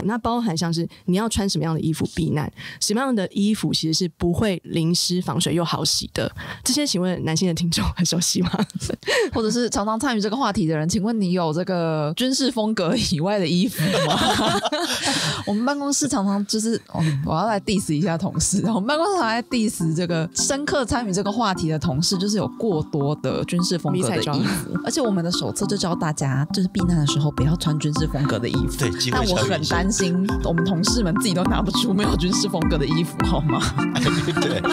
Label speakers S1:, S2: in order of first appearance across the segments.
S1: 那包含像是你要穿什么样的衣服避难，什么样的衣服其实是不会淋湿、防水又好洗的，这些请问男性的听众很熟悉吗？
S2: 或者是常常参与这个话题的人，请问你有这个军事风格以外的衣服吗？我们办公室常常就是我要来 diss 一下同事，我们办公室常来 diss 这个深刻参与这个话题的同事，就是有过多的军事风格的衣服，而且我们的手册就教大家就是避难的时候不要穿军事风格的衣服。
S3: 对，
S2: 但我很担心我们同事们自己都拿不出没有军事风格的衣服，好吗？
S3: 对。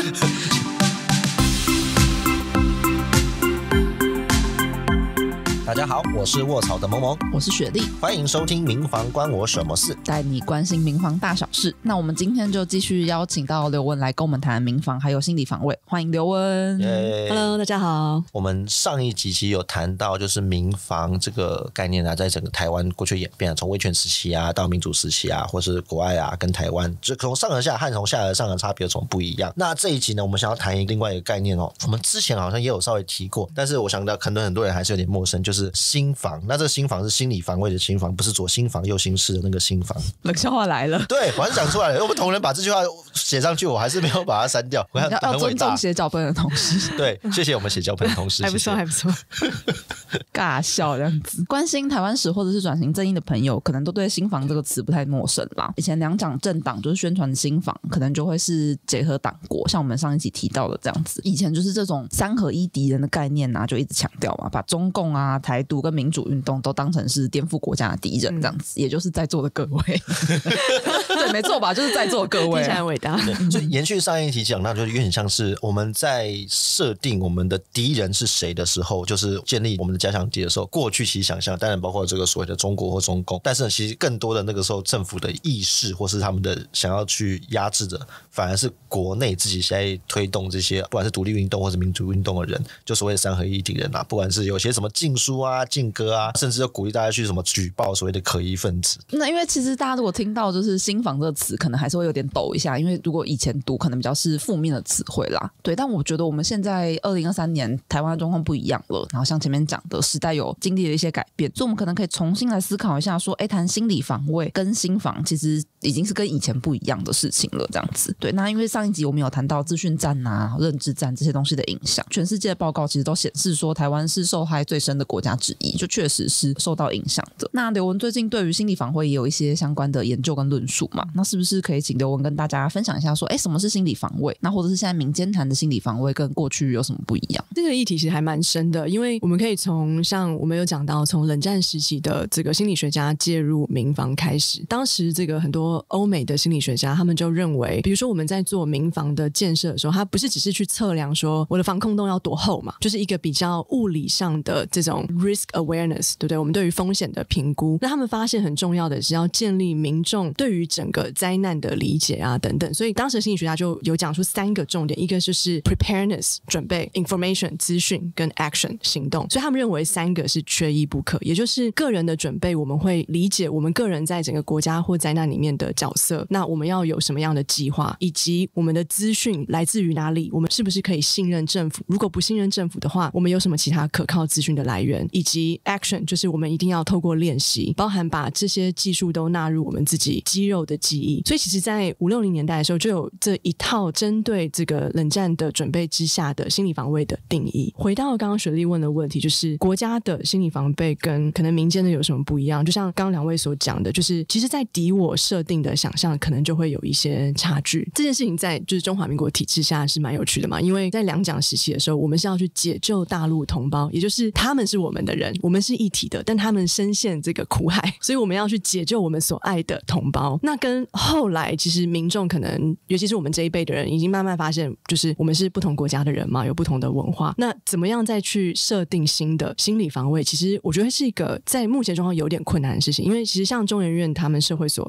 S3: 大家好，我是卧槽的萌萌，
S2: 我是雪莉，
S3: 欢迎收听民防关我什么事，
S2: 带你关心民防大小事。那我们今天就继续邀请到刘文来跟我们谈民防还有心理防卫，欢迎刘文。
S1: Hello， 大家好。
S3: 我们上一集其实有谈到就是民防这个概念啊，在整个台湾过去演变，从威权时期啊到民主时期啊，或是国外啊跟台湾，就从上而下和从下而上的差别有什么不一样。那这一集呢，我们想要谈另外一个概念哦，我们之前好像也有稍微提过，但是我想到可能很多人还是有点陌生，就是心防。那这个心防是心理防卫的心防，不是左心房右心室的那个心防。
S2: 冷笑话来了。
S3: 对，我还是讲出来了。我们同仁把这句话写上去，我还是没有把它删掉。我
S2: 要尊重写脚本的同事。
S3: 对，谢谢我们写脚本的同事。
S1: 还不错，还不错。
S2: 尬笑这样子。关心台湾史或者是转型正义的朋友，可能都对心防这个词不太陌生啦。以前两党政党就是宣传的心防，可能就会是结合党国，像我们上一集提到的这样子。以前就是这种三合一敌人的概念啊，就一直强调嘛，把中共啊、台独跟民主运动都当成是颠覆国家的敌人这样子，也就是在座的各位。对，没错吧？就是在座各位，
S1: 听起来很伟大。
S3: 所以延续上一题讲到，就有点像是我们在设定我们的敌人是谁的时候，就是建立我们的假想敌的时候，过去其实想象当然包括这个所谓的中国或中共，但是其实更多的那个时候政府的意识或是他们的想要去压制的，反而是国内自己在推动这些不管是独立运动或是民主运动的人，就所谓的三合一敌人啊，不管是有些什么禁书啊、禁歌啊，甚至就鼓励大家去什么举报所谓的可疑分子。
S2: 那因为其实大家如果听到就是心防这个词，可能还是会有点抖一下，因为如果以前读可能比较是负面的词汇啦。对，但我觉得我们现在2023年台湾的状况不一样了，然后像前面讲的时代有经历了一些改变，所以我们可能可以重新来思考一下说，谈心理防卫跟心防其实已经是跟以前不一样的事情了这样子。对，那因为上一集我们有谈到资讯战啊、认知战这些东西的影响，全世界的报告其实都显示说台湾是受害最深的国家之一，就确实是受到影响的。那刘文最近对于心理防卫也有一些相关的研究跟论述嘛，那是不是可以请刘文跟大家分享一下说，什么是心理防卫？那或者是现在民间谈的心理防卫跟过去有什么不一样？
S1: 这个议题其实还蛮深的，因为我们可以从像我们有讲到从冷战时期的这个心理学家介入民防开始，当时这个很多欧美的心理学家他们就认为，比如说我们在做民防的建设的时候，它不是只是去测量说我的防空洞要多厚嘛，就是一个比较物理上的这种 risk awareness， 对不对？我们对于风险的评估，那他们发现很重要的是要建立民众对于整个灾难的理解啊等等，所以当时心理学家就有讲出3个重点，一个就是 preparedness 准备， information 资讯跟 action 行动，所以他们认为3个是缺一不可，也就是个人的准备，我们会理解我们个人在整个国家或灾难里面的角色，那我们要有什么样的计划，以及我们的资讯来自于哪里，我们是不是可以信任政府，如果不信任政府的话，我们有什么其他可靠资讯的来源，以及 action 就是我们一定要透过练习，包含把这些技术都纳入我们自己肌肉的记忆。所以其实在50-60年代的时候就有这一套针对这个冷战的准备之下的心理防卫的定义。回到刚刚雪莉问的问题，就是国家的心理防备跟可能民间的有什么不一样，就像刚刚2位所讲的，就是其实在敌我设定的想象可能就会有一些差距。这件事情在就是中华民国体制下是蛮有趣的嘛，因为在两蒋时期的时候，我们是要去解救大陆同胞，也就是他们是我们的人，我们是一体的，但他们深陷这个苦海，所以我们要去解救我们所爱的同胞。那跟后来其实民众可能尤其是我们这一辈的人已经慢慢发现，就是我们是不同国家的人嘛，有不同的文化，那怎么样再去设定新的心理防卫，其实我觉得是一个在目前状况有点困难的事情。因为其实像中研院他们社会所有做一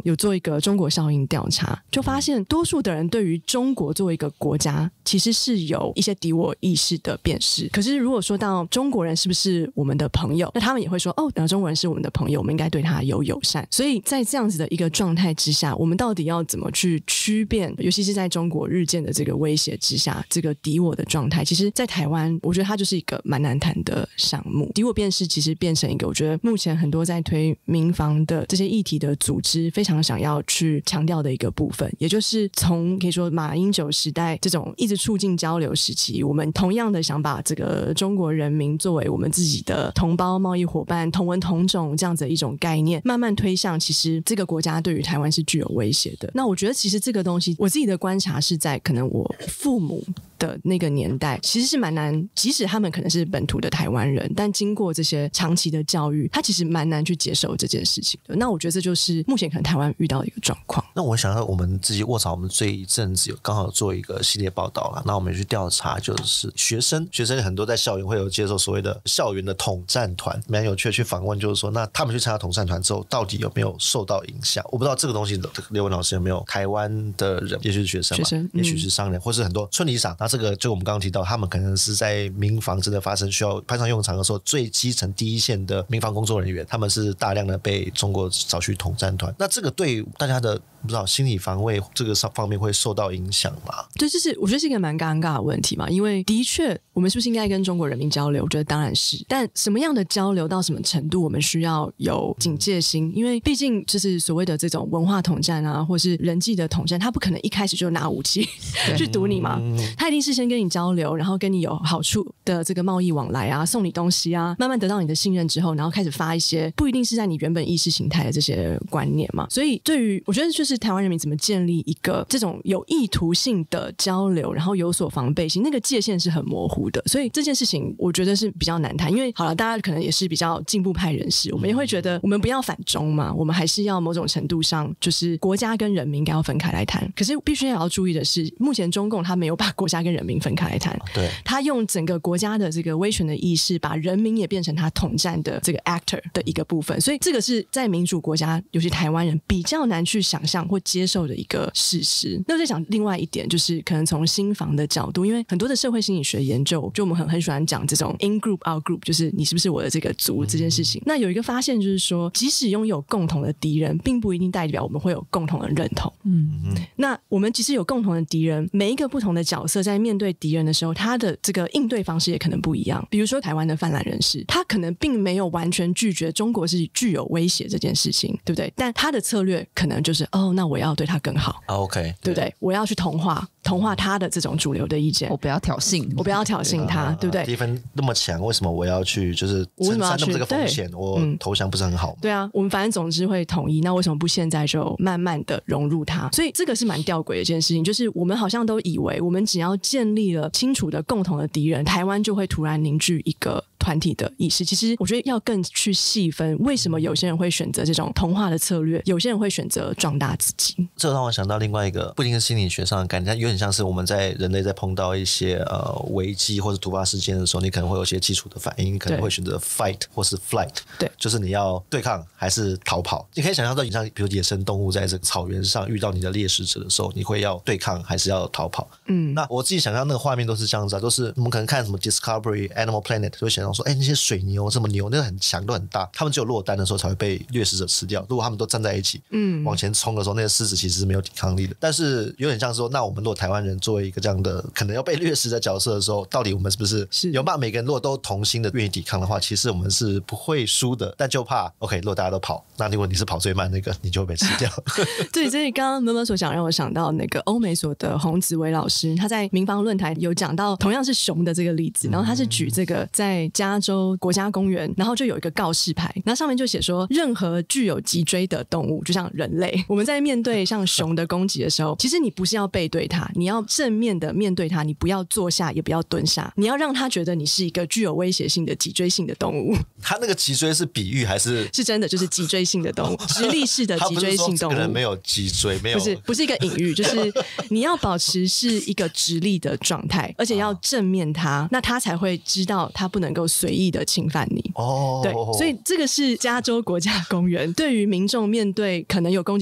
S1: 个中国效应调查，就发现多数的人对于中国作为一个国家其实是有一些敌我意识的辨识。可是如果说到中国人是不是我们的朋友，那他们也会说中国人是我们的朋友，我们应该对他有友善。所以在这样子的一个状态之下，我们到底要怎么去区辨，尤其是在中国日渐的这个威胁之下，这个敌我的状态，其实在台湾我觉得它就是一个蛮难谈的项目。敌我辨识其实变成一个我觉得目前很多在推民防的这些议题的组织非常想要去强调的一个部分，也就是从可以说马英九时代这种一直促进交流时期，我们同样的想把这个中国人民作为我们自己的同胞、贸易伙伴、同文同种这样子的一种概念，慢慢推向其实这个国家对于台湾是具有威胁的。那我觉得其实这个东西我自己的观察是在可能我父母的那个年代其实是蛮难，即使他们可能是本土的台湾人，但经过这些长期的教育，他其实蛮难去接受这件事情的。那我觉得这就是目前可能台湾遇到的一个状况。
S3: 那我想到我们自己卧槽，我们这一阵子有刚好做一个系列报道了，那我们去调查就是学生很多在校园会有接受所谓的校园的统战团，蛮有趣的去访问，就是说那他们去参加统战团之后到底有没有受到影响。我不知道这个东西刘文老师有没有台湾的人，也许是学生嘛，也许是商人，或是很多村里长，那这个就我们刚刚提到他们可能是在民防真的发生需要派上用场的时候最基层第一线的民防工作人员，他们是大量的被中国找去统战团，那这个对大家的不知道心理防卫这个方面会受到影响吗？
S1: 对，就是我觉得是一个蛮尴尬的问题嘛，因为的确我们是不是应该跟中国人民交流，我觉得当然是，但什么样的交流到什么程度我们需要有警戒心，因为毕竟就是所谓的这种文化统战啊，或是人际的统战，他不可能一开始就拿武器去堵你嘛，他一定是先跟你交流，然后跟你有好处的这个贸易往来啊，送你东西啊，慢慢得到你的信任之后，然后开始发一些不一定是在你原本意识形态的这些观念嘛。所以对于我觉得就是台湾人民怎么建立一个这种有意图性的交流，然后有所防备心，那个界限是很模糊的，所以这件事情我觉得是比较难谈。因为好了，大家可能也是比较进步派人士，我们也会觉得我们不要反中嘛，我们还是要某种程度上就是国家跟人民应该要分开来谈。可是必须要注意的是，目前中共他没有把国家跟人民分开来谈，
S3: 对，
S1: 他用整个国家的这个威权的意识，把人民也变成他统战的这个 actor 的一个部分，所以这个是在民主国家，尤其台湾人比较难去想象或接受的一个事实。那我在想另外一点，就是可能从心防的角度，因为很多的社会心理学研究，就我们很喜欢讲这种 in group out group， 就是你是不是我的这个族这件事情。那有一个发现就是说，即使拥有共同的敌人，并不一定代表我们会有共同的认同。那我们即使有共同的敌人，每一个不同的角色在面对敌人的时候，他的这个应对方式也可能不一样。比如说台湾的泛蓝人士，他可能并没有完全拒绝中国是具有威胁这件事情，对不对？但他的策略可能就是那我要对他更好
S3: ，OK，
S1: 对不对？我要去同化他的这种主流的意见，
S2: 我不要挑衅
S1: 他，对不对？
S3: 积分那么强，为什么我要去就是承担那么这个风险？我投降不是很好吗？
S1: 对啊，我们反正总之会统一，那为什么不现在就慢慢的融入它？所以这个是蛮吊诡的一件事情，就是我们好像都以为我们只要建立了清楚的共同的敌人，台湾就会突然凝聚一个团体的意识。其实我觉得要更去细分，为什么有些人会选择这种同化的策略，有些人会选择壮大自己。
S3: 这让我想到另外一个，不一定是心理学上的概念，有点像是我们在人类在碰到一些危机或者突发事件的时候，你可能会有一些基础的反应，你可能会选择 fight 或是 flight， 对，就是你要对抗还是逃跑。你可以想象到，你像比如野生动物在这个草原上遇到你的猎食者的时候，你会要对抗还是要逃跑？那我自己想象那个画面都是这样子啊，都是我们可能看什么 Discovery、Animal Planet 就会想到说，那些水牛这么牛，那个很强都很大，他们只有落单的时候才会被掠食者吃掉。如果他们都站在一起，往前冲的时候，那些狮子其实是没有抵抗力的。但是有点像说，那我们如果台湾人作为一个这样的可能要被掠食的角色的时候，到底我们是不是有办法每个人如果都同心的愿意抵抗的话，其实我们是不会输的。但就怕 OK， 如果大家都跑，那如果你是跑最慢那个，你就会被吃掉。
S1: 对，所以刚刚闷闷所讲让我想到那个欧美所的洪子维老师，他在民防论坛有讲到同样是熊的这个例子，然后他是举这个在加州国家公园，然后就有一个告示牌，然后上面就写说，任何具有脊椎的动物，就像人类，我们在面对像熊的攻击的时候，其实你不是要背对它，你要正面的面对它，你不要坐下也不要蹲下，你要让他觉得你是一个具有威胁性的脊椎性的动物。
S3: 他那个脊椎是比喻还是
S1: 真的就是脊椎性的动物，直立式的脊椎性动物。他不是说这个人
S3: 没有脊椎，没有，
S1: 不是一个隐喻，就是你要保持是一个直立的状态，而且要正面它，那他才会知道他不能够随意的侵犯你。对，所以这个是加州国家公园对于民众面对可能有攻击性的熊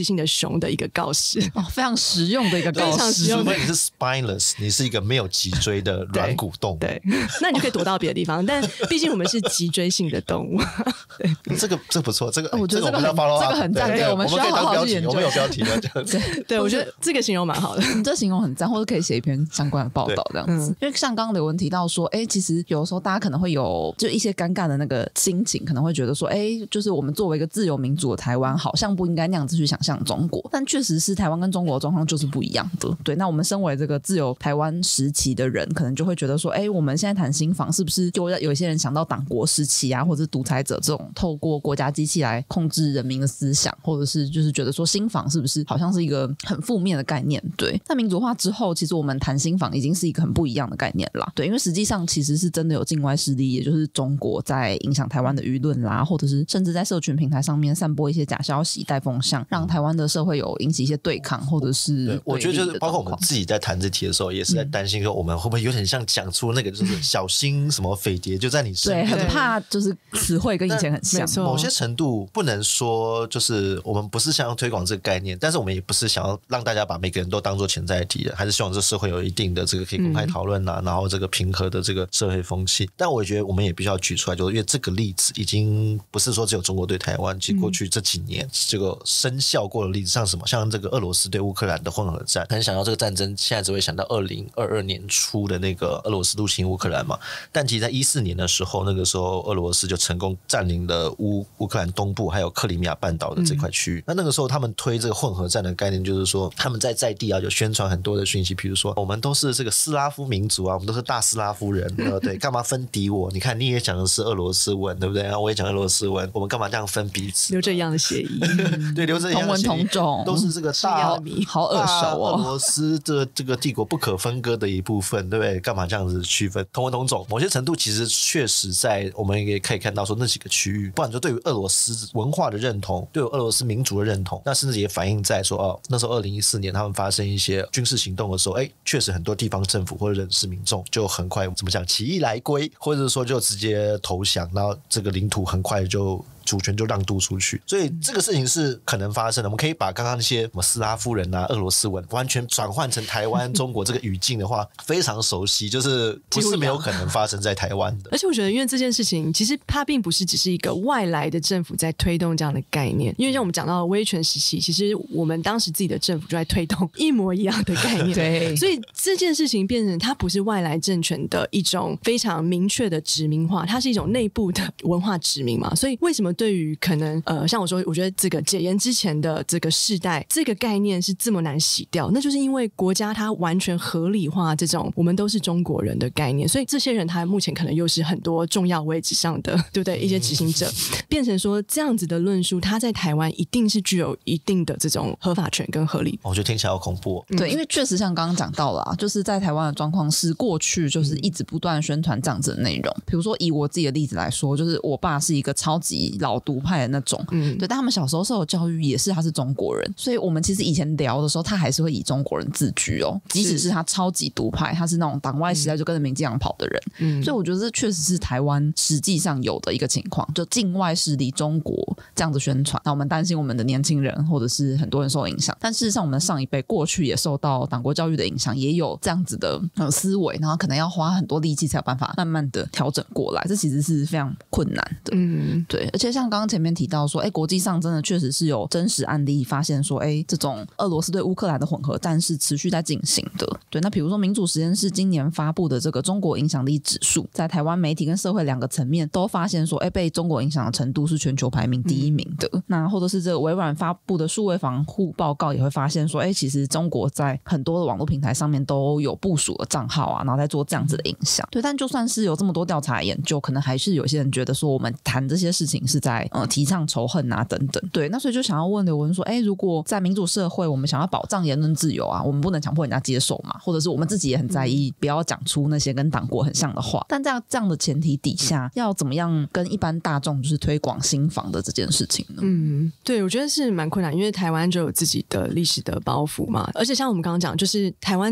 S1: 容的一个告示
S2: 非常实用的一个告示。
S3: 除非你是 spineless， 你是一个没有脊椎的软骨动物，
S1: 对，那你就可以躲到别的地方。但毕竟我们是脊椎性的动物，对，
S3: 这不错，这个
S2: 我觉得
S3: 这个
S2: 很赞，对，我们需要好好去研究。
S3: 我们有标题的，
S1: 对，我觉得这个形容蛮好的，
S2: 你这形容很赞，或者可以写一篇相关的报道这样子。因为像刚刚刘文提到说，其实有时候大家可能会有就一些尴尬的那个心情，可能会觉得说，就是我们作为一个自由民主的台湾，好像不应该那样子去想象中国，但确实是台湾跟中国的状况就是不一样的。对，那我们身为这个自由台湾时期的人，可能就会觉得说，我们现在谈新房是不是就有一些人想到党国时期啊，或者是独裁者这种透过国家机器来控制人民的思想，或者是就是觉得说新房是不是好像是一个很负面的概念。对，那民主化之后，其实我们谈新房已经是一个很不一样的概念啦。对，因为实际上其实是真的有境外势力，也就是中国在影响台湾的舆论啦，或者是甚至在社群平台上面散播一些假消息带风向，让台湾的社会有引起一些对抗，或者是对
S3: 我觉得就是包括我们自己在谈这题的时候，也是在担心说我们会不会有点像讲出那个就是小心什么匪谍就在你身边，
S2: 对，很怕就是词汇跟以前很像。
S3: 某些程度不能说就是我们不是想要推广这个概念，但是我们也不是想要让大家把每个人都当作潜在敌人，还是希望这社会有一定的这个可以公开讨论啦，然后这个平和的这个社会风气。但我觉得我们也必须要举出来，就是因为这个例子已经不是说只有中国对台湾，其实过去这几年这个生效过的例子，像这个俄罗斯对乌克兰的混合战，很想到这个战争现在只会想到2022年初的那个俄罗斯入侵乌克兰嘛，但其实在14年的时候，那个时候俄罗斯就成功占领了乌克兰东部还有克里米亚半岛的这块区域。那个时候他们推这个混合战的概念，就是说他们在地啊就宣传很多的讯息，比如说我们都是这个斯拉夫民族啊，我们都是大斯拉夫人，对，干嘛分敌我？你看你也讲的是俄罗斯文，对不对？然后我也讲俄罗斯文，我们干嘛这样分彼此？
S1: 留着一样的协议，
S3: 对，留着一样的协议，
S2: 同文同种，
S3: 都是这个大
S2: 好耳熟哦。
S3: 俄罗斯这个帝国不可分割的一部分，对不对？干嘛这样子区分？同文同种，某些程度其实确实在我们也可以看到说那几个区域，不然说对于俄罗斯文化的认同，对于俄罗斯民族的认同，那甚至也反映在说那时候2014年他们发生一些军事行动的时候，确实很多地方政府或者人事民众就很快怎么讲起义来归，或者说就直接投降，然后这个领土很快就主权就让渡出去，所以这个事情是可能发生的。我们可以把刚刚那些什么斯拉夫人啊、俄罗斯文完全转换成台湾、中国这个语境的话，非常熟悉，就是不是没有可能发生在台湾的。
S1: 而且我觉得，因为这件事情其实它并不是只是一个外来的政府在推动这样的概念，因为像我们讲到威权时期，其实我们当时自己的政府就在推动一模一样的概念，
S2: 对，
S1: 所以这件事情变成它不是外来政权的一种非常明确的殖民化，它是一种内部的文化殖民嘛。所以为什么对于可能像我说，我觉得这个解严之前的这个世代，这个概念是这么难洗掉，那就是因为国家它完全合理化这种我们都是中国人的概念，所以这些人他目前可能又是很多重要位置上的，对不对？一些执行者变成说这样子的论述，他在台湾一定是具有一定的这种合法权跟合理。
S3: 我觉得听起来好恐怖
S2: 对，因为确实像刚刚讲到了就是在台湾的状况是过去就是一直不断宣传这样子的内容，比如说以我自己的例子来说，就是我爸是一个超级老独派的那种，对，但他们小时候受的教育也是他是中国人，所以我们其实以前聊的时候，他还是会以中国人自居即使是他超级独派，他是那种党外时代就跟着民进党跑的人，所以我觉得这确实是台湾实际上有的一个情况，就境外势力中国这样子宣传，那我们担心我们的年轻人或者是很多人受影响，但事实上我们的上一辈过去也受到党国教育的影响，也有这样子的思维，然后可能要花很多力气才有办法慢慢的调整过来，这其实是非常困难的。对，而且像刚刚前面提到说国际上真的确实是有真实案例发现说这种俄罗斯对乌克兰的混合战是持续在进行的。对，那比如说民主实验室今年发布的这个中国影响力指数，在台湾媒体跟社会两个层面都发现说被中国影响的程度是全球排名第1名的。那或者是这个微软发布的数位防护报告也会发现说其实中国在很多的网络平台上面都有部署的账号然后在做这样子的影响。对，但就算是有这么多调查研究，可能还是有些人觉得说我们谈这些事情是在提倡仇恨等等。对，那所以就想要问刘文说如果在民主社会我们想要保障言论自由我们不能强迫人家接受嘛，或者是我们自己也很在意不要讲出那些跟党国很像的话，但在这样的前提底下要怎么样跟一般大众就是推广新房的这件事情呢？
S1: 对，我觉得是蛮困难，因为台湾就有自己的历史的包袱嘛，而且像我们刚刚讲就是台湾的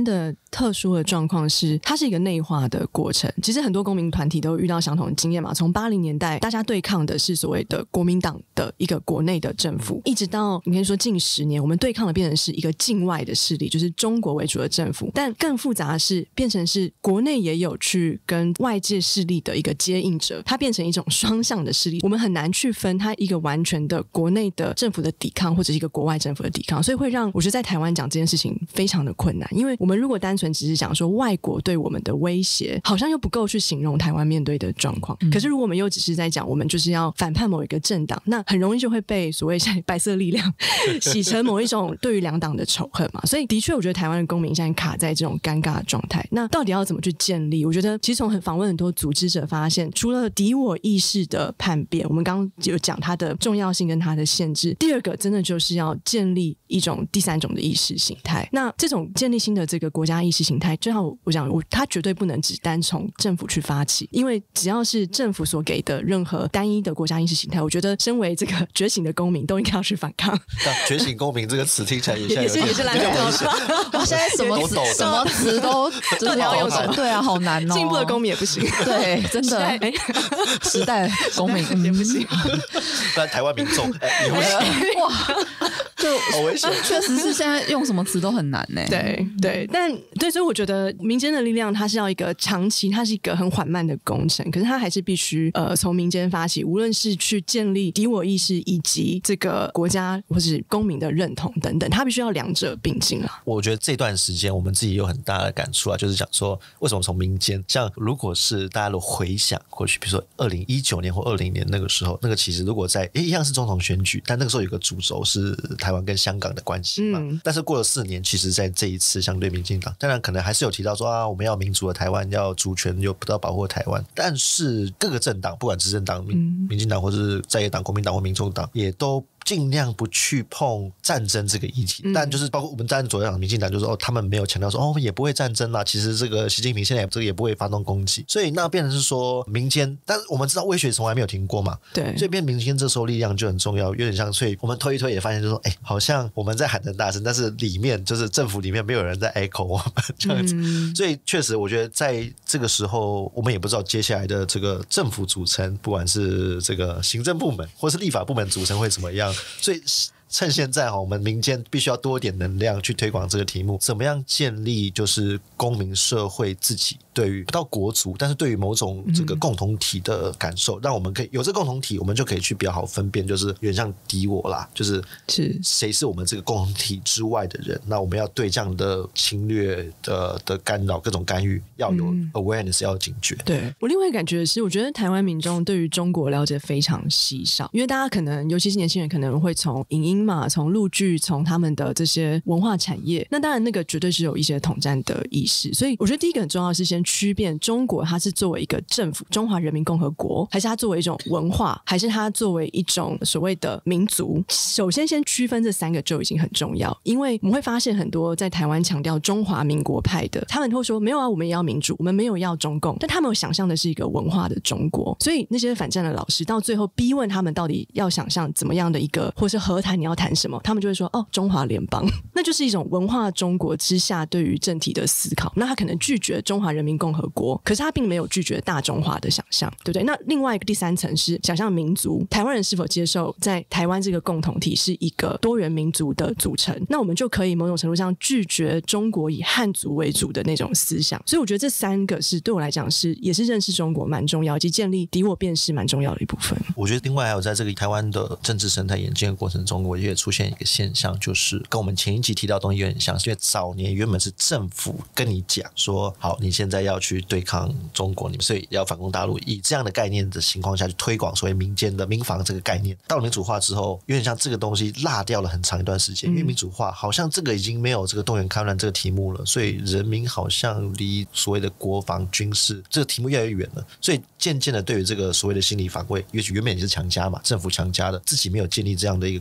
S1: 特殊的状况是，它是一个内化的过程。其实很多公民团体都遇到相同的经验嘛。从80年代，大家对抗的是所谓的国民党的一个国内的政府，一直到你可以说近10年，我们对抗的变成是一个境外的势力，就是中国为主的政府。但更复杂的是，变成是国内也有去跟外界势力的一个接应者，它变成一种双向的势力。我们很难去分它一个完全的国内的政府的抵抗，或者是一个国外政府的抵抗，所以会让我觉得在台湾讲这件事情非常的困难。因为我们如果单纯只是讲说外国对我们的威胁，好像又不够去形容台湾面对的状况。可是如果我们又只是在讲我们就是要反叛某一个政党，那很容易就会被所谓白色力量洗成某一种对于两党的仇恨嘛。所以的确我觉得台湾的公民现在卡在这种尴尬的状态，那到底要怎么去建立？我觉得其实从访问很多组织者发现，除了敌我意识的叛变，我们刚刚有讲它的重要性跟它的限制，第二个真的就是要建立一种第三种的意识形态。那这种建立新的这个国家意识形态，就像我讲，它绝对不能只单从政府去发起，因为只要是政府所给的任何单一的国家意识形态，我觉得身为这个觉醒的公民都应该要去反抗。
S3: 但觉醒公民这个词听起来也
S1: 是蓝调
S2: 我现在什么词都就是要用什么？对啊，好难哦。
S1: 进步的公民也不行，
S2: 对，真的时代公民
S1: 也不行，
S3: 不然台湾民众也不行。
S2: 哇，就
S3: 好危险。
S2: 确实是现在用什么词都很难呢。
S1: 对，所以我觉得民间的力量它是要一个长期，它是一个很缓慢的工程，可是它还是必须从民间发起，无论是去建立敌我意识以及这个国家或是公民的认同等等，它必须要两者并进啊。
S3: 我觉得这段时间我们自己有很大的感触啊，就是讲说为什么从民间，像如果是大家都回想过去，比如说2019年或20年那个时候，那个其实如果在一样是总统选举，但那个时候有个主轴是台湾跟香港的关系嘛，但是过了4年，其实在这一次相对民进党，当然可能还是有提到说啊，我们要民主的台湾，要主权，要保护台湾，但是各个政党，不管执政党民进党或是在野党国民党或民众党，也都尽量不去碰战争这个议题，但就是包括我们站左党民进党就说他们没有强调说也不会战争啦，其实这个习近平现在这个也不会发动攻击，所以那变成是说民间，但是我们知道威胁从来没有停过嘛，
S1: 对，
S3: 所以变民间这时候力量就很重要，有点像，所以我们推一推也发现就说好像我们在喊得大声，但是里面就是政府里面没有人在 echo 我们这样子，所以确实我觉得在这个时候我们也不知道接下来的这个政府组成，不管是这个行政部门或是立法部门组成会怎么样，所以趁现在我们民间必须要多一点能量去推广这个题目，怎么样建立就是公民社会自己对于不到国族，但是对于某种这个共同体的感受，让我们可以有这个共同体，我们就可以去比较好分辨，就是有点像敌我啦，就是谁是我们这个共同体之外的人，那我们要对这样的侵略的干扰各种干预要有 awareness， 要有警觉。
S1: 对，我另外感觉是，我觉得台湾民众对于中国了解非常稀少，因为大家可能尤其是年轻人可能会从影音嘛，从陆剧，从他们的这些文化产业，那当然那个绝对是有一些统战的意识，所以我觉得第一个很重要的是先区辨中国它是作为一个政府中华人民共和国，还是它作为一种文化，还是它作为一种所谓的民族。首先区分这3个就已经很重要，因为我们会发现很多在台湾强调中华民国派的，他们会说没有啊，我们也要民主，我们没有要中共，但他们有想象的是一个文化的中国，所以那些反战的老师到最后逼问他们到底要想象怎么样的一个，或是和谈你要谈什么，他们就会说中华联邦，那就是一种文化中国之下对于政体的思考。那他可能拒绝中华人民共和国，可是他并没有拒绝大中华的想象，对不对？那另外一个第3层是想象民族，台湾人是否接受在台湾这个共同体是一个多元民族的组成，那我们就可以某种程度上拒绝中国以汉族为主的那种思想。所以我觉得这3个是对我来讲也是认识中国蛮重要，以及建立敌我辨识蛮重要的一部分。
S3: 我觉得另外还有在这个台湾的政治生态演进的过程中，我也出现一个现象，就是跟我们前一集提到的东西有点像，是因为早年原本是政府跟你讲说好，你现在要去对抗中国，你们所以要反攻大陆，以这样的概念的情况下去推广所谓民间的民防这个概念。到了民主化之后，有点像这个东西落掉了很长一段时间，因为民主化好像这个已经没有这个动员戡乱这个题目了，所以人民好像离所谓的国防军事这个题目越来越远了，所以渐渐的对于这个所谓的心理防卫，也许原本也是强加嘛，政府强加的，自己没有建立这样的一个共同体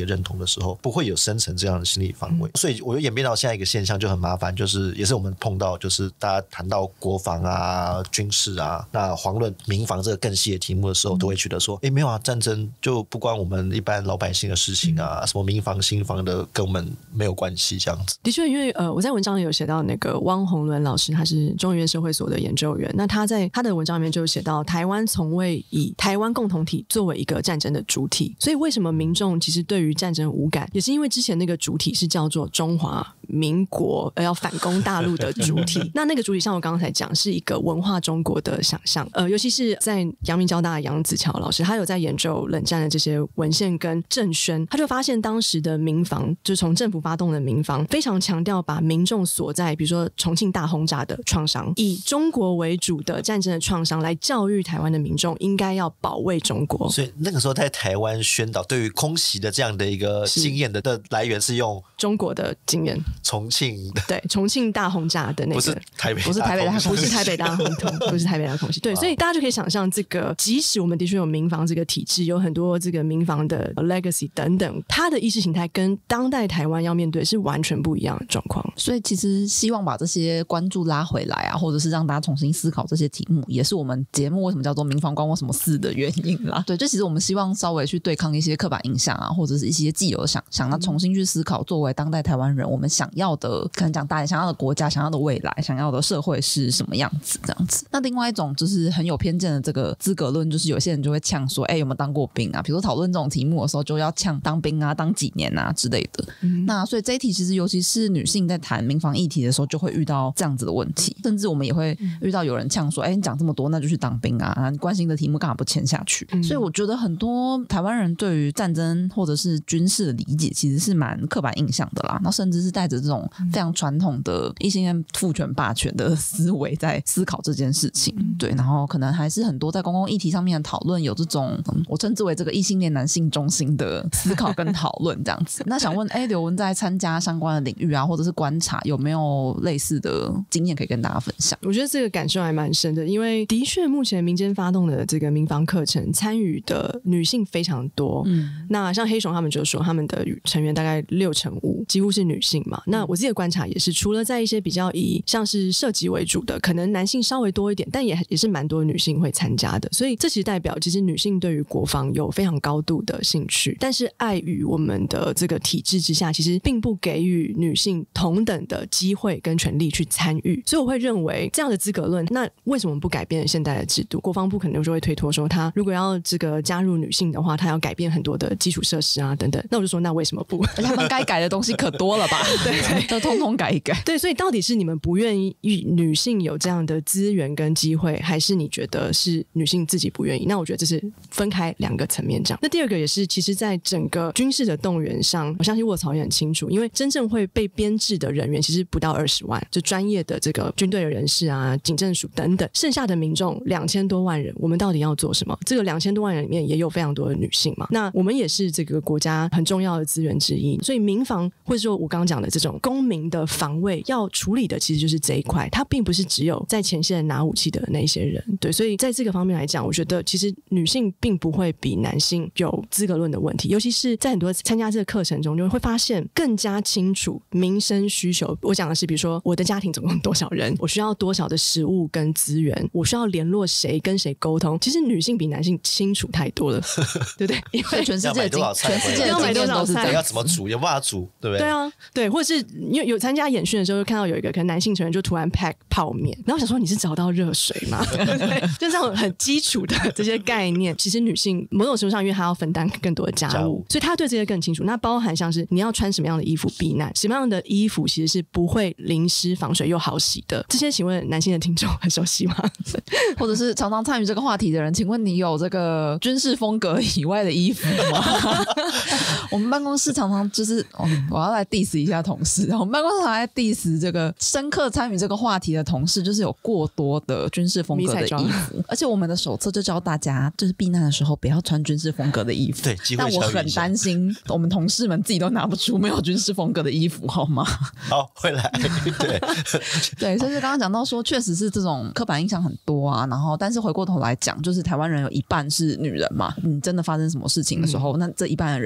S3: 的认同的时候，不会有生成这样的心理防卫。所以我就演变到现在一个现象就很麻烦，就是也是我们碰到，就是大家谈到国防啊、军事啊，那遑论民防这个更细的题目的时候，都会觉得说，没有啊，战争就不关我们一般老百姓的事情啊，什么民防、新防的跟我们没有关系这样子。
S1: 的确，因为我在文章里有写到那个汪宏伦老师，他是中研院社会所的研究员，那他在他的文章里面就写到，台湾从未以台湾共同体作为一个战争的主体，所以为什么民众其实对于战争无感，也是因为之前那个主体是叫做中华民国要反攻大陆的主体那个主体像我刚才讲是一个文化中国的想象，尤其是在阳明交大的杨子乔老师，他有在研究冷战的这些文献跟政宣，他就发现当时的民防，就是从政府发动的民防，非常强调把民众锁在比如说重庆大轰炸的创伤，以中国为主的战争的创伤来教育台湾的民众应该要保卫中国。
S3: 所以那个时候在台湾宣导对于空袭的这样的一个经验的来源是用
S1: 中国的经验，
S3: 重庆的，
S1: 对，重庆大轰炸的那个，
S3: 不是台北大空袭，
S2: 不是台北大空袭，
S1: 不是台北大轰炸，不是台北大空袭。对，所以大家就可以想象，这个即使我们的确有民防这个体制，有很多这个民防的 legacy 等等，它的意识形态跟当代台湾要面对是完全不一样的状况。
S2: 所以其实希望把这些关注拉回来啊，或者是让大家重新思考这些题目，也是我们节目为什么叫做民防关我什么事的原因啦。对，就其实我们希望稍微去对抗一些刻板印象啊，或者是一些既有的想象，那重新去思考作为当代台湾人我们想要的，可能讲大点，想要的国家、想要的未来、想要的社会是什么样子这样子。那另外一种就是很有偏见的这个资格论，就是有些人就会呛说有没有当过兵啊，比如说讨论这种题目的时候就要呛当兵啊、当几年啊之类的。那所以这一题其实尤其是女性在谈民防议题的时候就会遇到这样子的问题，甚至我们也会遇到有人呛说你讲这么多那就去当兵啊，你关心的题目干嘛不签下去。所以我觉得很多台湾人对于战争或者是军事的理解其实是蛮刻板印象的啦，那甚至是带着这种非常传统的异性恋父权霸权的思维在思考这件事情。对，然后可能还是很多在公共议题上面的讨论有这种我称之为这个异性恋男性中心的思考跟讨论这样子。那想问刘文在参加相关的领域啊，或者是观察有没有类似的经验可以跟大家分享？
S1: 我觉得这个感受还蛮深的，因为的确目前民间发动的这个民防课程参与的女性非常多。那像黑熊他们就说他们的成员大概65%几乎是女性嘛。那我自己的观察也是，除了在一些比较以像是射击为主的，可能男性稍微多一点，但也是蛮多女性会参加的。所以这其实代表其实女性对于国防有非常高度的兴趣，但是碍于我们的这个体制之下，其实并不给予女性同等的机会跟权利去参与。所以我会认为这样的资格论，那为什么不改变现在的制度？国防部可能就会推脱说，他如果要这个加入女性的话，他要改变很多的基础设施啊等等。那我就说，那为什么不？
S2: 他们该改的东西可多了吧？对，都通通改一改。
S1: 对，所以到底是你们不愿意女性有这样的资源跟机会，还是你觉得是女性自己不愿意？那我觉得这是分开两个层面讲。那第二个也是，其实在整个军事的动员上，我相信卧槽也很清楚，因为真正会被编制的人员其实不到20万，就专业的这个军队的人士啊、警政署等等，剩下的民众2000多万人，我们到底要做什么？这个2000多万人里面也有非常多的女性嘛，那我们也是这个国家很重要的资源之一，所以民防或者说我刚刚讲的这种公民的防卫要处理的其实就是这一块，它并不是只有在前线拿武器的那些人。对，所以在这个方面来讲，我觉得其实女性并不会比男性有资格论的问题，尤其是在很多参加这个课程中就会发现更加清楚民生需求。我讲的是比如说我的家庭总共多少人，我需要多少的食物跟资源，我需要联络谁跟谁沟通，其实女性比男性清楚太多了对不对？因为
S2: 全世界的
S1: 要买多少菜，
S3: 要怎么煮，有办法煮，对不对？
S1: 对啊，对，或者是因为有参加演训的时候，就看到有一个可能男性成员就突然 pack 泡面，然后想说你是找到热水吗？对，就这种很基础的这些概念，其实女性某种程度上，因为她要分担更多的家务，所以她对这些更清楚。那包含像是你要穿什么样的衣服避难，什么样的衣服其实是不会淋湿、防水又好洗的，这些请问男性的听众很熟悉吗？
S2: 或者是常常参与这个话题的人，请问你有这个军事风格以外的衣服吗？我们办公室常常就是我要来 diss 一下同事，我们办公室常来 diss 这个深刻参与这个话题的同事，就是有过多的军事风格的衣服，而且我们的手册就教大家就是避难的时候不要穿军事风格的衣服。
S3: 对，
S2: 但我很担心我们同事们自己都拿不出没有军事风格的衣服，好吗？
S3: 好，会来。对
S2: 对，所以刚刚讲到说确实是这种刻板印象很多啊，然后但是回过头来讲，就是台湾人有一半是女人嘛，你真的发生什么事情的时候，那这一半的人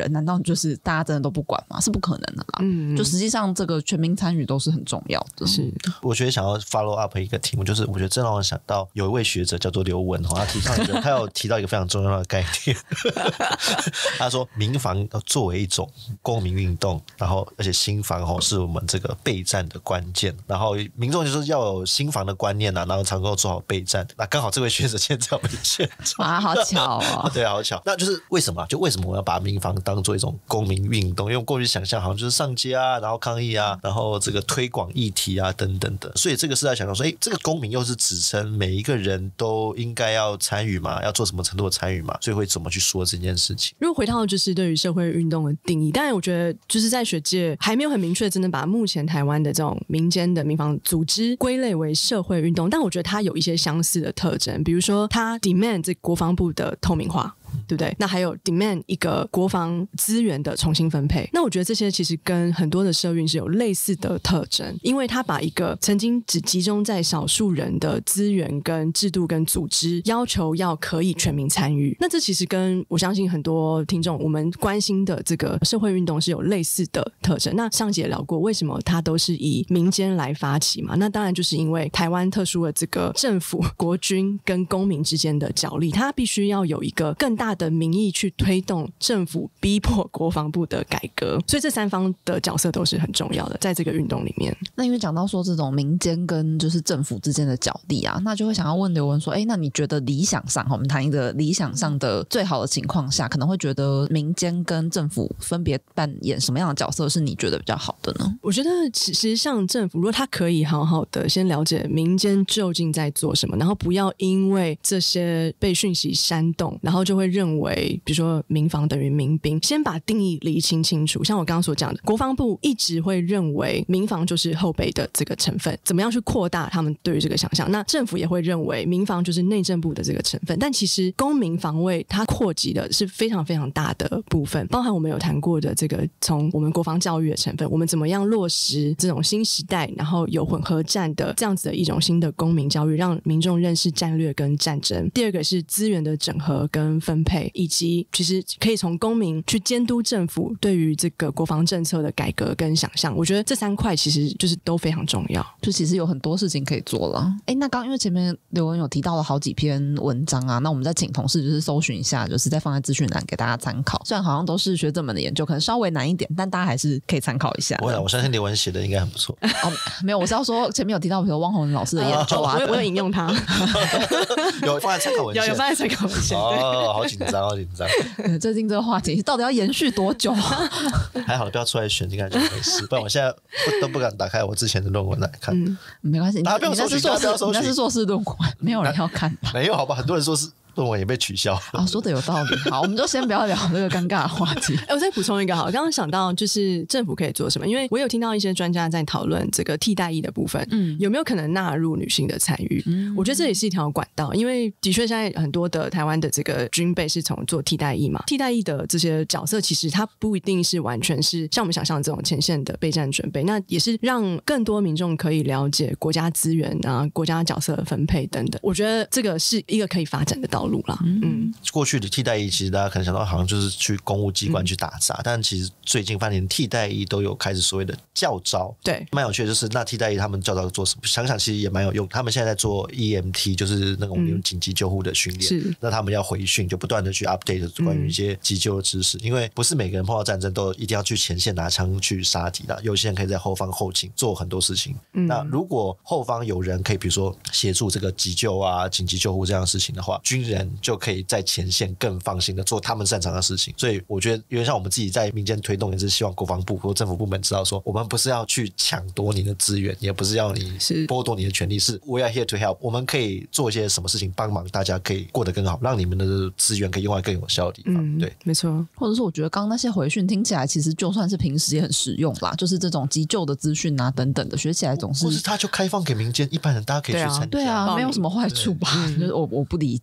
S2: 人，难道就是大家真的都不管吗？是不可能的啦。就实际上这个全民参与都是很重要的。
S1: 是，
S3: 我觉得想要 follow up 一个题目，就是我觉得这让我想到有一位学者叫做刘文，他有提到一个非常重要的概念，他说民防要作为一种公民运动，然后而且新防是我们这个备战的关键，然后民众就是要有新防的观念然后才能够做好备战。那刚好这位学者现在在我们现场
S2: 啊，好巧哦。
S3: 对，好巧。那就是为什么为什么我要把民防当做一种公民运动？因为我过去想象好像就是上街啊，然后抗议啊，然后这个推广议题啊等等的，所以这个是在想到说，这个公民又是指称每一个人都应该要参与嘛，要做什么程度的参与嘛，所以会怎么去说这件事情？
S1: 如果回到就是对于社会运动的定义，当然我觉得就是在学界还没有很明确真的把目前台湾的这种民间的民防组织归类为社会运动，但我觉得它有一些相似的特征，比如说它 demand 这国防部的透明化，对不对？那还有 demand 一个国防资源的重新分配，那我觉得这些其实跟很多的社运是有类似的特征，因为它把一个曾经只集中在少数人的资源跟制度跟组织要求要可以全民参与，那这其实跟我相信很多听众我们关心的这个社会运动是有类似的特征。那上集也聊过为什么它都是以民间来发起嘛，那当然就是因为台湾特殊的这个政府国军跟公民之间的角力，它必须要有一个更大的民意去推动政府逼迫国防部的改革，所以这三方的角色都是很重要的在这个运动里面。
S2: 那因为讲到说这种民间跟就是政府之间的角力啊，那就会想要问刘文说，那你觉得理想上，我们谈一个理想上的最好的情况下，可能会觉得民间跟政府分别扮演什么样的角色是你觉得比较好的呢？
S1: 我觉得其实像政府如果他可以好好的先了解民间究竟在做什么，然后不要因为这些被讯息煽动然后就会认为比如说民防等于民兵，先把定义厘清清楚。像我刚刚所讲的，国防部一直会认为民防就是后备的这个成分，怎么样去扩大他们对于这个想象，那政府也会认为民防就是内政部的这个成分，但其实公民防卫它扩及的是非常非常大的部分，包含我们有谈过的这个从我们国防教育的成分，我们怎么样落实这种新时代然后有混合战的这样子的一种新的公民教育，让民众认识战略跟战争。第二个是资源的整合跟分配，以及其实可以从公民去监督政府对于这个国防政策的改革跟想象，我觉得这三块其实就是都非常重要，
S2: 就其实有很多事情可以做了。那刚因为前面刘文有提到了好几篇文章啊，那我们再请同事就是搜寻一下，就是再放在资讯栏给大家参考。虽然好像都是学者们的研究，可能稍微难一点，但大家还是可以参考一下。
S3: 我相信刘文写的应该很不错。
S2: 没有，我是要说前面有提到比如汪宏文老师的研究啊，
S1: 我有引用他
S3: 有放在参考文献，
S1: 有放在参考文献。
S3: 好紧张，好紧张。
S2: 最近这个话题到底要延续多久啊？
S3: 还好不要出来选，应该就没事。不然我现在都不敢打开我之前的论文来看。
S2: 没关系，
S3: 大家不要搜寻，
S2: 你那是硕士论文，没有人要看。
S3: 没有好吧？很多人说是论文也被取消。
S2: 说的有道理。好，我们就先不要聊这个尴尬的话题。
S1: 我再补充一个好，刚刚想到就是政府可以做什么，因为我有听到一些专家在讨论这个替代役的部分，有没有可能纳入女性的参与？我觉得这也是一条管道，因为的确现在很多的台湾的这个军备是从做替代役嘛，替代役的这些角色其实它不一定是完全是像我们想象的这种前线的备战准备，那也是让更多民众可以了解国家资源啊、国家角色的分配等等。我觉得这个是一个可以发展的道路啦。
S3: 过去的替代役其实大家可能想到好像就是去公务机关去打杂，但其实最近发现替代役都有开始所谓的教招，
S1: 对，
S3: 蛮有趣的。就是那替代役他们教招做什么？想想其实也蛮有用。他们现在在做 EMT， 就是那种紧急救护的训练，那他们要回训，就不断的去 update 关于一些急救的知识，因为不是每个人碰到战争都一定要去前线拿枪去杀敌的，有些人可以在后方后勤做很多事情。那如果后方有人可以比如说协助这个急救啊、紧急救护这样的事情的话，军人就可以在前线更放心的做他们擅长的事情。所以我觉得有点像我们自己在民间推动，也是希望国防部或政府部门知道说，我们不是要去抢夺你的资源，也不是要你剥夺你的权利，是 we are here to help， 我们可以做一些什么事情帮忙大家可以过得更好，让你们的资源可以用在更有效的地方。对，
S1: 没错。
S2: 或者是我觉得刚刚那些回讯听起来其实就算是平时也很实用啦，就是这种急救的资讯啊等等的，学起来总是
S3: 或是它就开放给民间一般人，大家可以去参加。
S2: 对啊，没有什么坏处吧？就是我不理解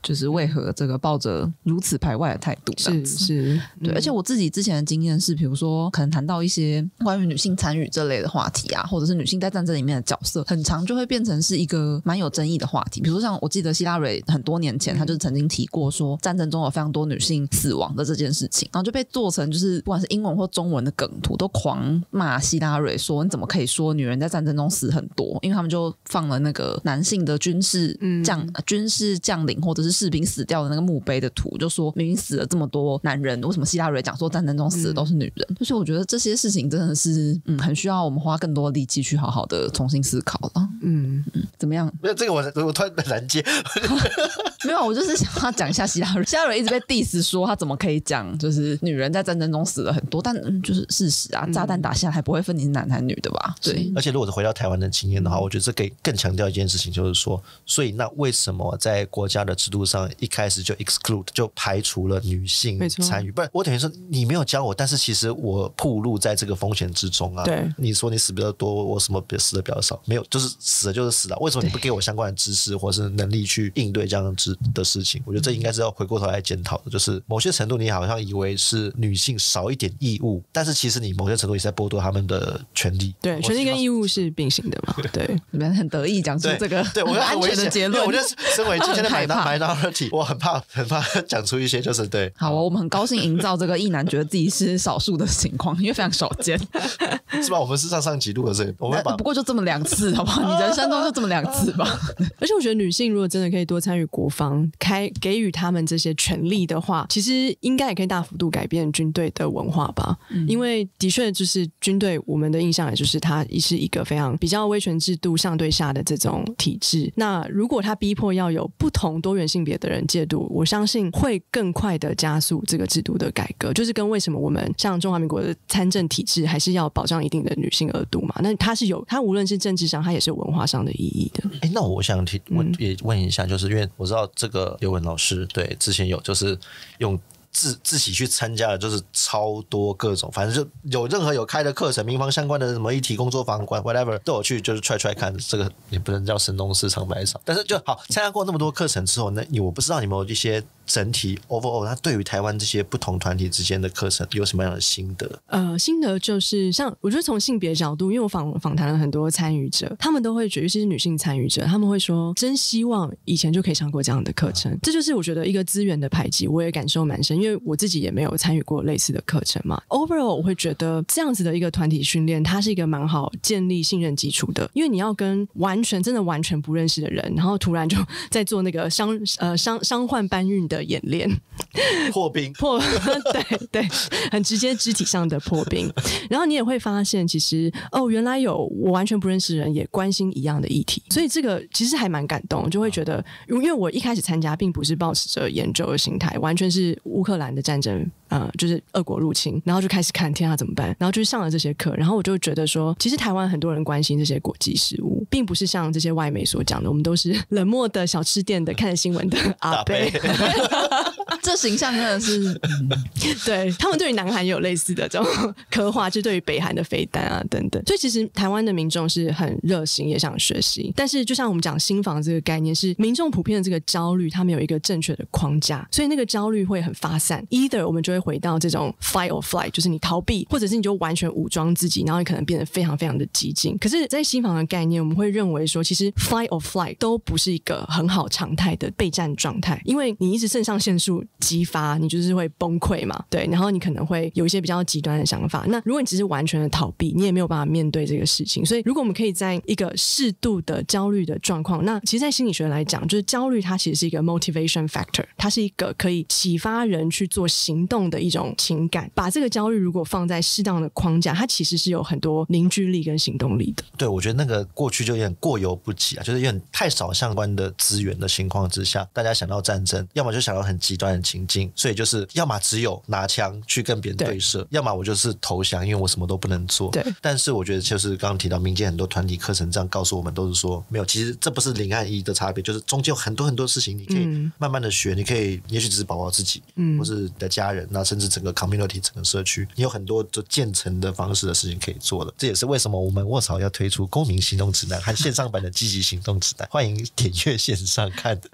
S2: 就是为何这个抱着如此排外的态度这样子。
S1: 是，
S2: 对，而且我自己之前的经验是，比如说可能谈到一些关于女性参与这类的话题啊，或者是女性在战争里面的角色，很常就会变成是一个蛮有争议的话题。比如说像我记得希拉蕊很多年前，她就曾经提过说战争中有非常多女性死亡的这件事情，然后就被做成就是不管是英文或中文的梗图，都狂骂希拉蕊说你怎么可以说女人在战争中死很多？因为他们就放了那个男性的军事将领或者是士兵死掉的那个墓碑的图，就说明明死了这么多男人，为什么希拉蕊讲说战争中死的都是女人？就是我觉得这些事情真的是很需要我们花更多力气去好好的重新思考了。怎么样？
S3: 没有这个我突然拦截
S2: 没有，我就是想要讲一下希拉蕊。希拉蕊一直被 diss 说他怎么可以讲就是女人在战争中死了很多，但就是事实啊，炸弹打下来不会分你是男还是女的吧？对。
S3: 而且如果是回到台湾的经验的话，我觉得这可以更强调一件事情，就是说，所以那为什么在国家的制度上一开始就 exclude 就排除了女性参与？不然我等于说你没有教我，但是其实我暴露在这个风险之中啊。
S1: 对，
S3: 你说你死比较多，我什么死的比较少？没有，就是死了就是死了。为什么你不给我相关的知识或是能力去应对这样的事情？我觉得这应该是要回过头来检讨的。就是某些程度你好像以为是女性少一点义务，但是其实你某些程度也在剥夺他们的权利。
S1: 对，权利跟义务是并行的嘛？对，
S2: 你们很得意讲出这个
S3: 对我
S2: 安全的结论。
S3: 我觉得身为今天的minority，我很怕讲出一些就是对。
S2: 好，我们很高兴营造这个异男觉得自己是少数的情况，因为非常少见，
S3: 是吧？我们是上集录的这个，我们
S2: 不过就这么2次，好不好？你人生中就这么2次吧。
S1: 而且我觉得女性如果真的可以多参与国防，给予他们这些权利的话，其实应该也可以大幅度改变军队的文化吧。因为的确就是军队，我们的印象也就是它是一个非常比较威权制度上对下的这种体制。那如果他逼迫要有不同多元性别的人介入，我相信会更快的加速这个制度的改革。就是跟为什么我们像中华民国的参政体制还是要保障一定的女性额度嘛？那它无论是政治上，它也是文化上的意义的。
S3: 那我想也问一下，就是因为我知道这个刘文老师对之前有就是用自己去参加的就是超多各种，反正就有任何有开的课程，民防相关的什么议题工作坊馆 whatever 都有去，就是try看。这个也不能叫神农市场百草，但是就好参加过那么多课程之后，那我不知道你们有一些整体 overall 它对于台湾这些不同团体之间的课程有什么样的心得？
S1: 心得就是像我觉得从性别角度，因为我访谈了很多参与者，他们都会觉得，尤其是女性参与者，他们会说真希望以前就可以上过这样的课程。这就是我觉得一个资源的排挤，我也感受蛮深，因为我自己也没有参与过类似的课程嘛。overall 我会觉得这样子的一个团体训练，它是一个蛮好建立信任基础的，因为你要跟真的完全不认识的人，然后突然就在做那个伤患搬运的演练，
S3: 破冰
S1: 对，很直接肢体上的破冰。然后你也会发现其实原来有我完全不认识的人也关心一样的议题，所以这个其实还蛮感动，就会觉得因为我一开始参加并不是抱持着研究的心态，完全是乌克兰的战争就是俄国入侵，然后就开始看天啊怎么办，然后就上了这些课，然后我就觉得说其实台湾很多人关心这些国际事务，并不是像这些外媒所讲的我们都是冷漠的小吃店的看着新闻的阿伯
S2: 这形象真的是
S1: 对，他们对于南韩也有类似的这种刻画，就对于北韩的飞弹啊等等，所以其实台湾的民众是很热心也想学习，但是就像我们讲新防这个概念，是民众普遍的这个焦虑他们有一个正确的框架，所以那个焦虑会很发散， either 我们就会回到这种 fight or flight， 就是你逃避，或者是你就完全武装自己，然后你可能变得非常非常的激进。可是在新防的概念，我们会认为说其实 fight or flight 都不是一个很好常态的备战状态，因为你一直肾上腺素激发，你就是会崩溃嘛，对，然后你可能会有一些比较极端的想法，那如果你只是完全的逃避，你也没有办法面对这个事情。所以如果我们可以在一个适度的焦虑的状况，那其实在心理学来讲，就是焦虑它其实是一个 motivation factor， 它是一个可以启发人去做行动的一种情感，把这个焦虑如果放在适当的框架，它其实是有很多凝聚力跟行动力的。
S3: 对，我觉得那个过去就有点过犹不及啊，就是有点太少相关的资源的情况之下，大家想到战争，要么就想到很极端的情境，所以就是要么只有拿枪去跟别人对射，要么我就是投降，因为我什么都不能做。
S1: 对，
S3: 但是我觉得就是刚刚提到民间很多团体课程这样告诉我们，都是说没有，其实这不是零和一的差别，就是中间有很多很多事情你可以慢慢的学，你可以也许只是保护自己，或是你的家人，那甚至整个 community 整个社区，你有很多就建成的方式的事情可以做的。这也是为什么我们卧槽要推出公民行动指南和线上版的积极行动指南，欢迎点阅线上看的。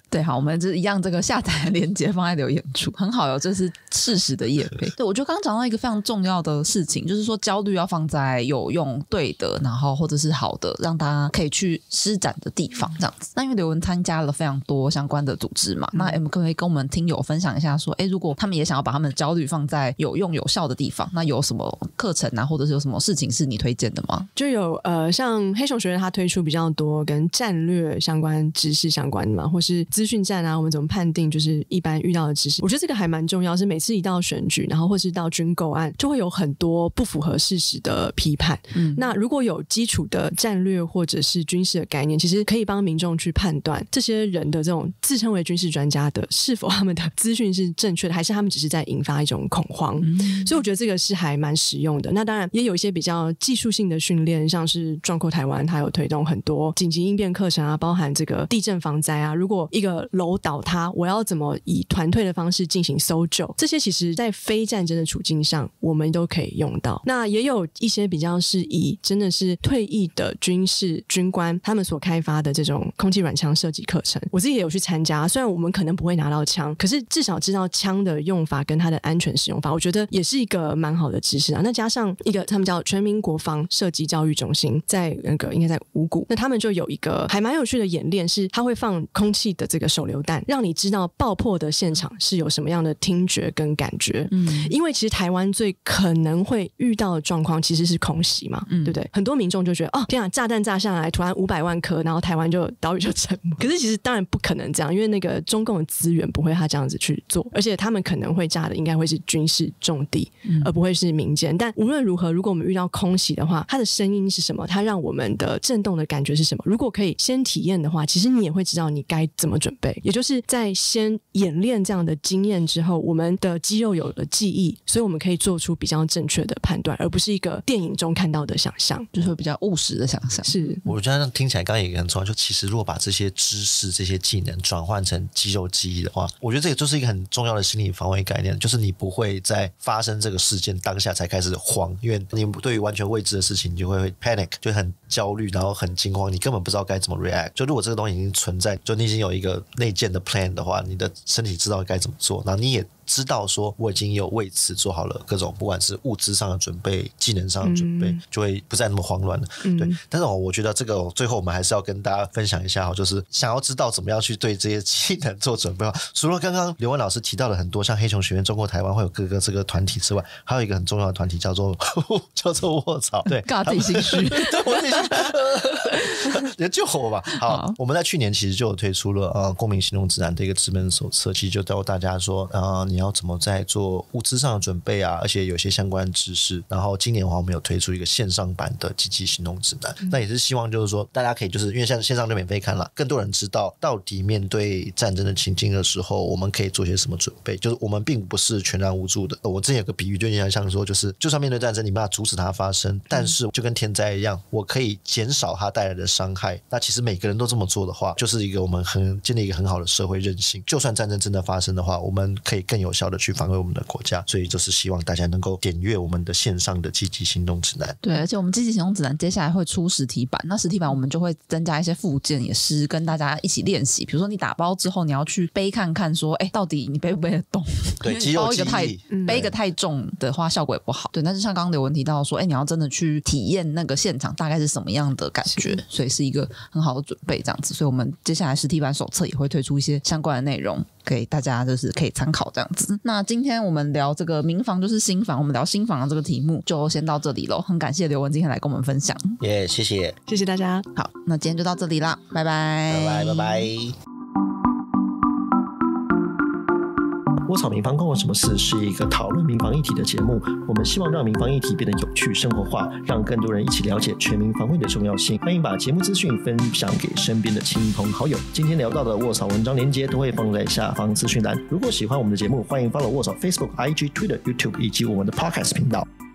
S2: 对，好，我们就一样这个下载的链接放在留言处，很好哟，这是事实的业配。对，我觉得刚刚讲到一个非常重要的事情，就是说焦虑要放在有用、对的，然后或者是好的，让大家可以去施展的地方，这样子。那因为刘文参加了非常多相关的组织嘛，那可不可以跟我们听友分享一下说，如果他们也想要把他们的焦虑放在有用有效的地方，那有什么课程啊，或者是有什么事情是你推荐的吗？
S1: 就有像黑熊学院他推出比较多跟战略相关知识相关的嘛，或是资讯战啊，我们怎么判定就是一般遇到的知识，我觉得这个还蛮重要，是每次一到选举，然后或是到军购案，就会有很多不符合事实的批判。那如果有基础的战略或者是军事的概念，其实可以帮民众去判断这些人的这种自称为军事专家的是否他们的资讯是正确的，还是他们只是在引发一种恐慌。所以我觉得这个是还蛮实用的。那当然也有一些比较技术性的训练，像是壮阔台湾它有推动很多紧急应变课程啊，包含这个地震防灾啊，如果一个楼倒塌，我要怎么以团队的方式进行搜救，这些其实在非战争的处境上我们都可以用到。那也有一些比较是以真的是退役的军事军官他们所开发的这种空气软枪射击课程，我自己也有去参加，虽然我们可能不会拿到枪，可是至少知道枪的用法跟它的安全使用法，我觉得也是一个蛮好的知识啊。那加上一个他们叫全民国防射击教育中心，在那个应该在五股，那他们就有一个还蛮有趣的演练，是他会放空气的这个手榴弹，让你知道爆破的现场是有什么样的听觉跟感觉。因为其实台湾最可能会遇到的状况其实是空袭嘛，对不对？很多民众就觉得天啊，炸弹炸下来突然500万颗，然后台湾就岛屿就沉没。可是其实当然不可能这样，因为那个中共的资源不会他这样子去做，而且他们可能会炸的应该会是军事重地，而不会是民间。但无论如何，如果我们遇到空袭的话，它的声音是什么，它让我们的震动的感觉是什么，如果可以先体验的话，其实你也会知道你该怎么准备。也就是在先演练这样的经验之后，我们的肌肉有了记忆，所以我们可以做出比较正确的判断，而不是一个电影中看到的想象，
S2: 就是比较务实的想象。
S1: 是，
S3: 我觉得听起来刚刚也很重要，就其实如果把这些知识这些技能转换成肌肉记忆的话，我觉得这个就是一个很重要的心理防卫概念，就是你不会在发生这个事件当下才开始慌，因为你对于完全未知的事情你就会 panic， 就很焦虑，然后很惊慌，你根本不知道该怎么 react。 就如果这个东西已经存在，就你已经有一个内建的 plan 的话，你的身体知道该怎么做，然后你也知道说我已经有为此做好了各种不管是物质上的准备技能上的准备，就会不再那么慌乱了。对，但是我觉得这个最后我们还是要跟大家分享一下，就是想要知道怎么样去对这些技能做准备，除了刚刚刘文老师提到了很多像黑熊学院中国台湾会有各个这个团体之外，还有一个很重要的团体叫做卧槽。对，
S2: 尬自己心虚
S3: 对，我自己心虚你救我吧。好，我们在去年其实就有推出了公民行动指南的一个纸本手册，其实就教大家说你要怎么在做物资上的准备啊，而且有些相关的知识。然后今年的话我们有推出一个线上版的积极行动指南，那也是希望就是说大家可以就是因为现在线上就免费看了，更多人知道到底面对战争的情境的时候我们可以做些什么准备，就是我们并不是全然无助的。我之前有个比喻，就像说就是就算面对战争你没办法阻止它发生，但是就跟天灾一样，我可以减少它带来的伤害。那其实每个人都这么做的话，就是一个我们建立一个很好的社会韧性，就算战争真的发生的话，我们可以更有效的去防卫我们的国家。所以就是希望大家能够点阅我们的线上的积极行动指南。
S2: 对，而且我们积极行动指南接下来会出实体版，那实体版我们就会增加一些附件，也是跟大家一起练习。比如说你打包之后你要去背看看说到底你背不背得动，
S3: 对，肌肉记忆
S2: 背一个太重的话效果也不好。对，但是像刚刚刘文提到说你要真的去体验那个现场大概是什么样的感觉，所以是一个很好的准备这样子。所以我们接下来实体版手册也会推出一些相关的内容给大家，就是可以参考这样子。那今天我们聊这个民防就是新防，我们聊新防的这个题目就先到这里咯。很感谢刘文今天来跟我们分享，
S3: 谢谢
S1: 大家。
S2: 好，那今天就到这里啦，拜拜
S3: 拜拜。窝草民防控有什么事是一个讨论民防议题的节目，我们希望让民防议题变得有趣生活化，让更多人一起了解全民防卫的重要性。欢迎把节目资讯分享给身边的亲朋好友。今天聊到的窝草文章连结都会放在下方资讯栏。如果喜欢我们的节目，欢迎 follow 窝草 Facebook、IG、Twitter、YouTube 以及我们的 Podcast 频道。